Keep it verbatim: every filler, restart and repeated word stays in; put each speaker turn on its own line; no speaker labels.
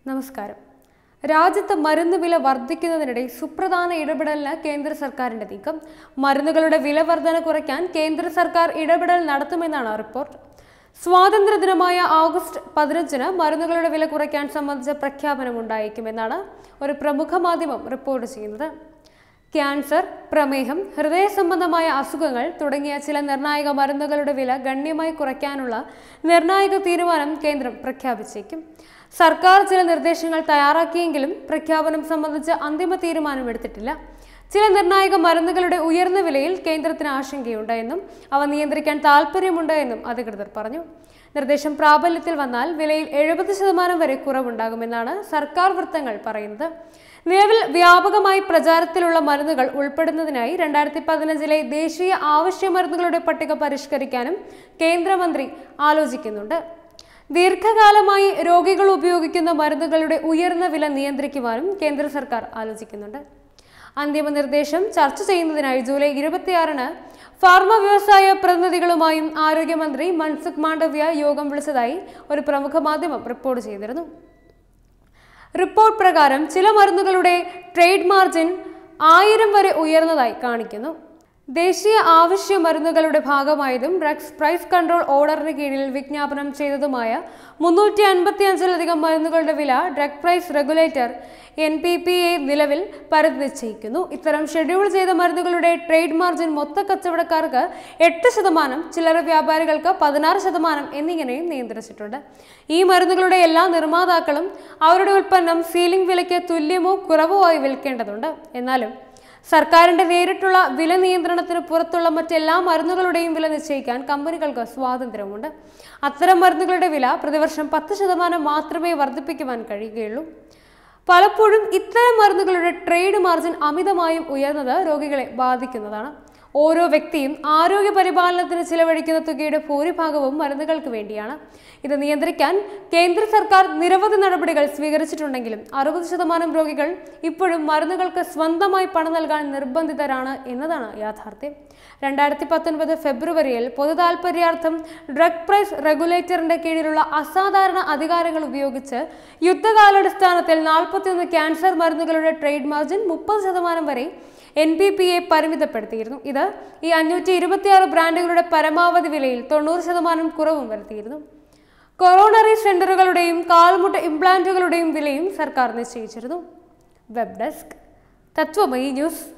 നമസ്കാരം. രാജ്യത്ത് മരുന്ന് വില വർദ്ധിക്കുന്നതിനിടെ സുപ്രധാന ഇടപെടലിന് കേന്ദ്ര സർക്കാരിന്റെ നീക്കം. മരുന്നുകളുടെ വില വർധന കുറയ്ക്കാൻ കേന്ദ്ര സർക്കാർ ഇടപെടൽ നടത്തുമെന്നാണ് റിപ്പോർട്ട്. സ്വാതന്ത്ര്യദിനമായ ഓഗസ്റ്റ് പതിനഞ്ചിന് മരുന്നുകളുടെ വില കുറയ്ക്കാൻ സംബന്ധിച്ച പ്രഖ്യാപനം ഉണ്ടായേക്കുമെന്നാണ് ഒരു പ്രമുഖ മാധ്യമം റിപ്പോർട്ട് ചെയ്യുന്നത്. ക്യാൻസർ, പ്രമേഹം, ഹൃദയ സംബന്ധമായ അസുഖങ്ങൾ തുടങ്ങിയ ചില നിർണായക മരുന്നുകളുടെ വില ഗണ്യമായി കുറയ്ക്കാനുള്ള നിർണായക തീരുമാനം കേന്ദ്രം പ്രഖ്യാപിച്ചേക്കും. സർക്കാർ ചില നിർദ്ദേശങ്ങൾ തയ്യാറാക്കിയെങ്കിലും പ്രഖ്യാപനം സംബന്ധിച്ച് അന്തിമ തീരുമാനമെടുത്തിട്ടില്ല. ചില നിർണായക മരുന്നുകളുടെ ഉയർന്ന വിലയിൽ കേന്ദ്രത്തിന് ആശങ്കയുണ്ട് എന്നും അവ നിയന്ത്രിക്കാൻ താൽപ്പര്യമുണ്ട് എന്നും അധികൃതർ പറഞ്ഞു. നിർദ്ദേശം പ്രാബല്യത്തിൽ വന്നാൽ വിലയിൽ എഴുപത് ശതമാനം വരെ കുറവുണ്ടാകുമെന്നാണ് സർക്കാർ വൃത്തങ്ങൾ പറയുന്നത്. നിലവിൽ വ്യാപകമായി പ്രചാരത്തിലുള്ള മരുന്നുകൾ ഉൾപ്പെടുന്നതിനായി രണ്ടായിരത്തി പതിനഞ്ചിലെ ദേശീയ ആവശ്യ മരുന്നുകളുടെ പട്ടിക പരിഷ്കരിക്കാനും കേന്ദ്രമന്ത്രി ആലോചിക്കുന്നുണ്ട്. ദീർഘകാലമായി രോഗികൾ ഉപയോഗിക്കുന്ന മരുന്നുകളുടെ ഉയർന്ന വില നിയന്ത്രിക്കുവാനും കേന്ദ്ര സർക്കാർ ആലോചിക്കുന്നുണ്ട്. അന്തിമ നിർദ്ദേശം ചർച്ച ചെയ്യുന്നതിനായി ജൂലൈ ഇരുപത്തിയാറിന് ഫാർമ വ്യവസായ പ്രതിനിധികളുമായും ആരോഗ്യമന്ത്രി മൻസുഖ് മാണ്ഡവ്യ യോഗം വിളിച്ചതായി ഒരു പ്രമുഖ മാധ്യമം റിപ്പോർട്ട് ചെയ്തിരുന്നു. റിപ്പോർട്ട് പ്രകാരം ചില മരുന്നുകളുടെ ട്രേഡ് മാർജിൻ ആയിരം വരെ ഉയർന്നതായി കാണിക്കുന്നു. ദേശീയ ആവശ്യ മരുന്നുകളുടെ ഭാഗമായതും ഡ്രഗ്സ് പ്രൈസ് കൺട്രോൾ ഓർഡറിന് കീഴിൽ വിജ്ഞാപനം ചെയ്തതുമായ മുന്നൂറ്റി അൻപത്തി അഞ്ചിലധികം മരുന്നുകളുടെ വില drug price regulator N P P A നിലവിൽ പരിധി നിശ്ചയിക്കുന്നു. ഇത്തരം ഷെഡ്യൂൾ ചെയ്ത മരുന്നുകളുടെ ട്രേഡ് മാർജിൻ മൊത്ത കച്ചവടക്കാർക്ക് എട്ട് ശതമാനം, ചില്ലറ വ്യാപാരികൾക്ക് പതിനാറ് ശതമാനം എന്നിങ്ങനെയും നിയന്ത്രിച്ചിട്ടുണ്ട്. ഈ മരുന്നുകളുടെ എല്ലാ നിർമ്മാതാക്കളും അവരുടെ ഉൽപ്പന്നം സീലിംഗ് വിലയ്ക്ക് തുല്യമോ കുറവോ ആയി വിൽക്കേണ്ടതുണ്ട്. എന്നാലും സർക്കാരിന്റെ നേരിട്ടുള്ള വില നിയന്ത്രണത്തിന് പുറത്തുള്ള മറ്റെല്ലാ മരുന്നുകളുടെയും വില നിശ്ചയിക്കാൻ കമ്പനികൾക്ക് സ്വാതന്ത്ര്യമുണ്ട്. അത്തരം മരുന്നുകളുടെ വില പ്രതിവർഷം പത്ത് ശതമാനം മാത്രമേ വർദ്ധിപ്പിക്കുവാൻ കഴിയുകയുള്ളൂ. പലപ്പോഴും ഇത്തരം മരുന്നുകളുടെ ട്രേഡ് മാർജിൻ അമിതമായും ഉയർന്നത് രോഗികളെ ബാധിക്കുന്നതാണ്. ഓരോ വ്യക്തിയും ആരോഗ്യ പരിപാലനത്തിന് ചിലവഴിക്കുന്ന തുകയുടെ ഭൂരിഭാഗവും മരുന്നുകൾക്ക് വേണ്ടിയാണ്. ഇത് നിയന്ത്രിക്കാൻ കേന്ദ്ര സർക്കാർ നിരവധി നടപടികൾ സ്വീകരിച്ചിട്ടുണ്ടെങ്കിലും അറുപത് ശതമാനം രോഗികൾ ഇപ്പോഴും മരുന്നുകൾക്ക് സ്വന്തമായി പണം നൽകാൻ നിർബന്ധിതരാണ് എന്നതാണ് യാഥാർത്ഥ്യം. രണ്ടായിരത്തി പത്തൊൻപത് ഫെബ്രുവരിയിൽ പൊതു താൽപര്യാർത്ഥം ഡ്രഗ് പ്രൈസ് റെഗുലേറ്ററിന്റെ കീഴിലുള്ള അസാധാരണ അധികാരങ്ങൾ ഉപയോഗിച്ച് യുദ്ധകാലാടിസ്ഥാനത്തിൽ നാൽപ്പത്തിയൊന്ന് ക്യാൻസർ മരുന്നുകളുടെ ട്രേഡ് മാർജിൻ മുപ്പത് ശതമാനം വരെ എൻ പി പി എ പരിമിതപ്പെടുത്തിയിരുന്നു. ഇത് ഈ അഞ്ഞൂറ്റി ഇരുപത്തിയാറ് ബ്രാൻഡുകളുടെ പരമാവധി വിലയിൽ തൊണ്ണൂറ് ശതമാനം കുറവും വരുത്തിയിരുന്നു. കൊറോണറി സെന്ററുകളുടെയും കാൽമുട്ട് ഇംപ്ലാന്റുകളുടെയും വിലയും സർക്കാർ നിശ്ചയിച്ചിരുന്നു. Web desk, Tattvamayi news.